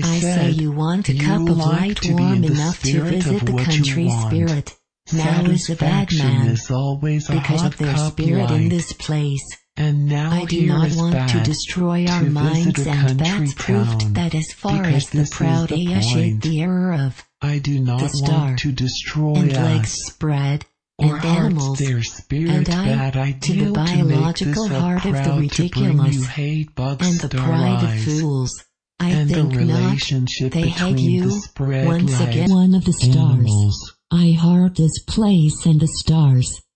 I say you want a cup of light warm enough to visit the country spirit. Now is a bad man, because of their spirit in this place. And now I do not want to destroy our minds, and that's proved that as far as the proud Ayashid the error of I do not the star want to destroy and legs us, spread, or and animals, their spirit and bad I, to the ideal biological to make this heart of the proud ridiculous, you hate bugs and the pride of fools. I and think the not, relationship they hate you, the spread once life again one of the stars. animals. I heart this place and the stars.